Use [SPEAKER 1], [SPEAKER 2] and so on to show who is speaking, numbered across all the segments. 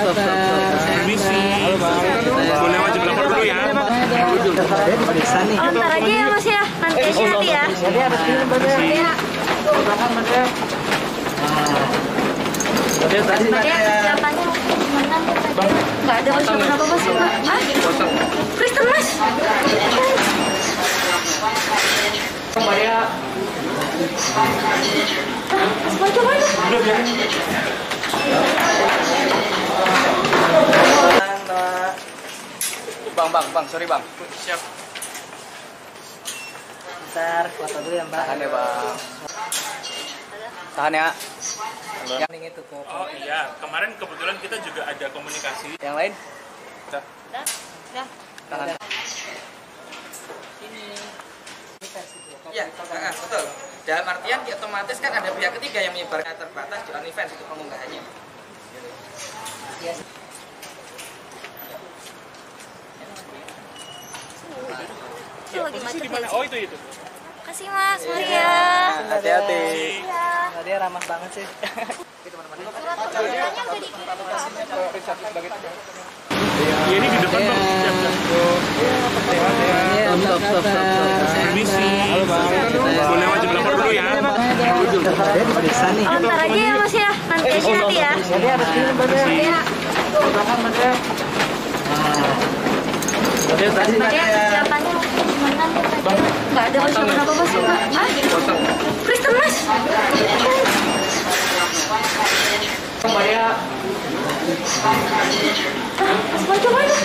[SPEAKER 1] Permisi. Boleh wajib lapor dulu ya.
[SPEAKER 2] Oh, ntar aja ya Mas ya. Nanti ya. Tadi persiapannya gimana? Nggak ada persiapan apa-apa sih Mbak. Kristen Mas.
[SPEAKER 1] Maria.
[SPEAKER 2] Mas baca mana?
[SPEAKER 3] Bang, sorry bang.
[SPEAKER 1] Siap.
[SPEAKER 3] Bentar, foto dulu ya mbak. Tahan ya bang. Tahan ya. Yang ini tutup.
[SPEAKER 1] Oh iya, kemarin kebetulan kita juga ada komunikasi.
[SPEAKER 3] Yang lain?
[SPEAKER 1] Dah.
[SPEAKER 3] Tahan.
[SPEAKER 4] Iya, betul. Dalam artian otomatis kan ada pihak ketiga yang menyebarkan terbatas di OnlyFans untuk pengunggahannya.
[SPEAKER 2] Lagi
[SPEAKER 1] Posisi
[SPEAKER 2] macet
[SPEAKER 1] di mana?
[SPEAKER 2] nih.
[SPEAKER 1] Oh itu.
[SPEAKER 2] Kasih Mas Maria.
[SPEAKER 3] Hati-hati.
[SPEAKER 2] Iya.
[SPEAKER 3] Nggak, dia ramah banget sih.
[SPEAKER 2] Surat penganggarannya udah dikirim Pak.
[SPEAKER 1] Ya, ini di depan bang. Siap. Permisi. Boleh wajib lapor dulu ya.
[SPEAKER 2] Oh, ntar aja ya Mas ya. Nanti ya. Tadi persiapannya gimana? Nggak ada persiapan apa-apa sih Mbak. Kristen Mas.
[SPEAKER 1] Maria.
[SPEAKER 2] Mas baca mana?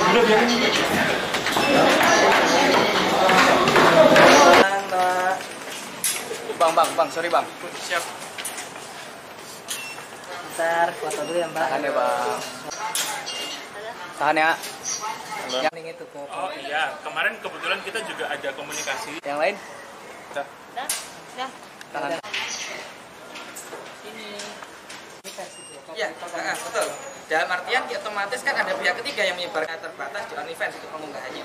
[SPEAKER 3] Bang, sorry bang.
[SPEAKER 1] Siap.
[SPEAKER 3] Bentar, foto dulu ya mbak. Tahan ya bang. Tahan ya. Yang ini tutup.
[SPEAKER 1] Oh iya, kemarin kebetulan kita juga ada komunikasi.
[SPEAKER 3] Yang lain?
[SPEAKER 1] Dah.
[SPEAKER 3] Tahan.
[SPEAKER 4] Iya, betul. Dalam artian otomatis kan ada pihak ketiga yang menyebarkan terbatas di OnlyFans untuk pengunggahannya.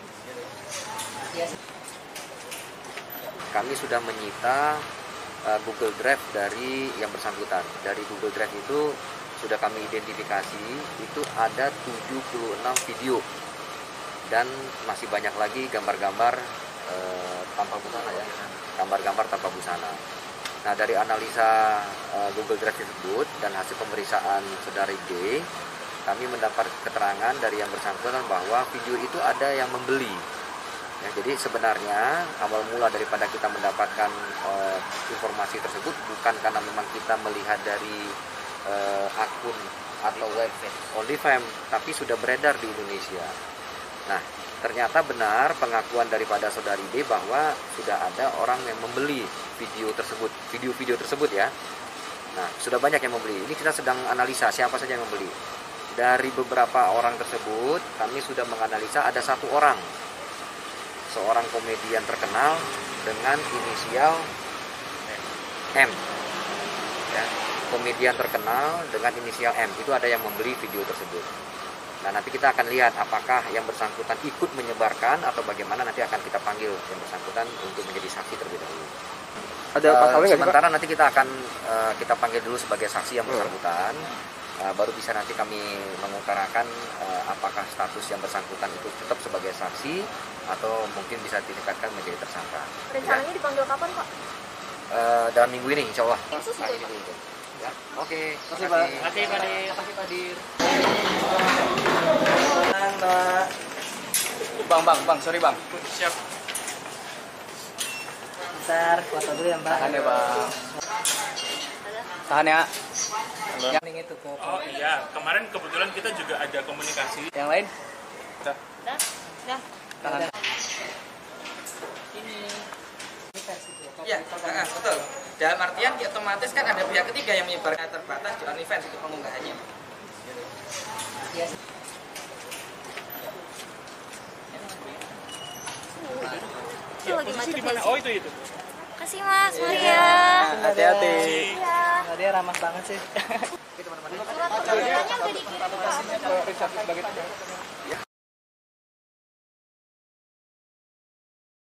[SPEAKER 5] Kami sudah menyita Google Drive dari yang bersangkutan. Dari Google Drive itu sudah kami identifikasi, itu ada 76 video dan masih banyak lagi gambar-gambar tanpa busana ya, gambar-gambar tanpa busana. Nah, dari analisa Google Drive tersebut dan hasil pemeriksaan saudari D, kami mendapat keterangan dari yang bersangkutan bahwa video itu ada yang membeli. Ya, jadi sebenarnya awal mula daripada kita mendapatkan informasi tersebut bukan karena memang kita melihat dari akun atau web OnlyFans, tapi sudah beredar di Indonesia. Nah, ternyata benar pengakuan daripada saudari D bahwa sudah ada orang yang membeli video tersebut ya. Nah, sudah banyak yang membeli. Ini kita sedang analisa siapa saja yang membeli. Dari beberapa orang tersebut, kami sudah menganalisa ada satu orang, seorang komedian terkenal dengan inisial M. Ya, komedian terkenal dengan inisial M itu ada yang membeli video tersebut. Nah, nanti kita akan lihat apakah yang bersangkutan ikut menyebarkan atau bagaimana, nanti akan kita panggil yang bersangkutan untuk menjadi saksi terlebih dahulu.
[SPEAKER 3] Ada pasalnya nggak?
[SPEAKER 5] Sementara nanti kita akan kita panggil dulu sebagai saksi yang bersangkutan. Baru bisa nanti kami mengutarakan apakah status yang bersangkutan itu tetap sebagai saksi atau mungkin bisa ditingkatkan menjadi tersangka.
[SPEAKER 2] Rencananya dipanggil kapan Pak?
[SPEAKER 5] Dalam minggu ini insya Allah.
[SPEAKER 2] Khusus
[SPEAKER 5] Nah,
[SPEAKER 2] ya,
[SPEAKER 5] ini
[SPEAKER 2] Pak?
[SPEAKER 5] dulu. Ya, oke.
[SPEAKER 3] Terima kasih, Pak.
[SPEAKER 5] Terima kasih Pak Dir.
[SPEAKER 3] Bang, sorry bang.
[SPEAKER 1] Siap.
[SPEAKER 3] Bentar, foto dulu ya mbak. Tahan ya bang. Tahan ya. Yang ini tutup.
[SPEAKER 1] Oh iya, kemarin kebetulan kita juga ada komunikasi.
[SPEAKER 3] Yang lain?
[SPEAKER 1] Dah.
[SPEAKER 3] Tahan.
[SPEAKER 4] Iya, betul. Dalam artian otomatis kan ada pihak ketiga yang menyebarkan terbatas di OnlyFans untuk pengunggahannya.
[SPEAKER 2] Lagi
[SPEAKER 1] Posisi
[SPEAKER 2] macet
[SPEAKER 1] di mana?
[SPEAKER 2] nih.
[SPEAKER 1] Oh itu.
[SPEAKER 2] Kasih Mas Maria.
[SPEAKER 3] Hati-hati.
[SPEAKER 2] Iya.
[SPEAKER 3] Nggak, dia ramah banget sih.
[SPEAKER 2] Surat penganggarannya udah dikirim Pak.